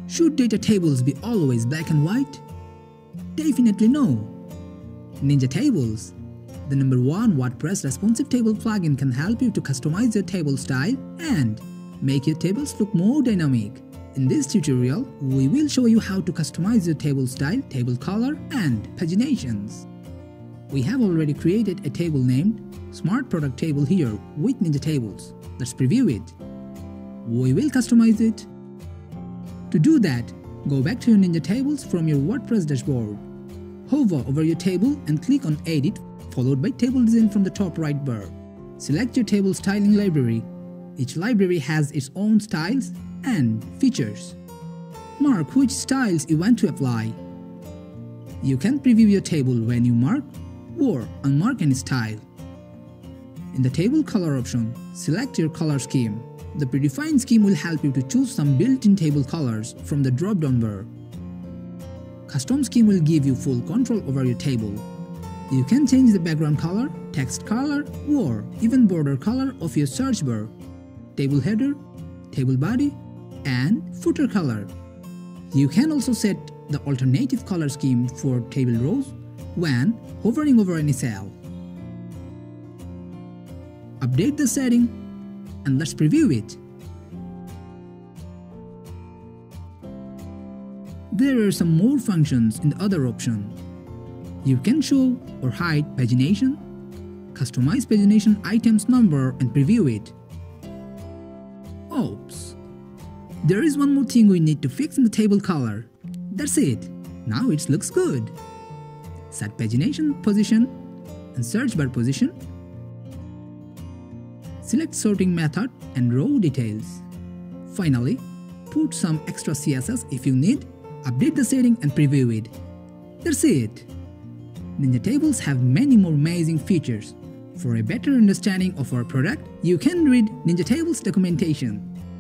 Should data tables be always black and white? Definitely no. NinjaTables, the #1 WordPress responsive table plugin, can help you to customize your table style and make your tables look more dynamic. In this tutorial, we will show you how to customize your table style, table color, and paginations. We have already created a table named Smart Product Table here with NinjaTables. Let's preview it. We will customize it. To do that, go back to your NinjaTables from your WordPress dashboard. Hover over your table and click on Edit, followed by Table Design from the top right bar. Select your table styling library. Each library has its own styles and features. Mark which styles you want to apply. You can preview your table when you mark or unmark any style. In the table color option, select your color scheme. The predefined scheme will help you to choose some built-in table colors from the drop-down bar. Custom scheme will give you full control over your table. You can change the background color, text color, or even border color of your search bar, table header, table body, and footer color. You can also set the alternative color scheme for table rows when hovering over any cell. Update the setting and let's preview it. There are some more functions in the other option. You can show or hide pagination, customize pagination items number and preview it. Oops! There is one more thing we need to fix in the table color. That's it. Now it looks good. Set pagination position and search bar position. Select sorting method and row details. Finally, put some extra CSS if you need. Update the setting and preview it. That's it. NinjaTables have many more amazing features. For a better understanding of our product, you can read NinjaTables documentation.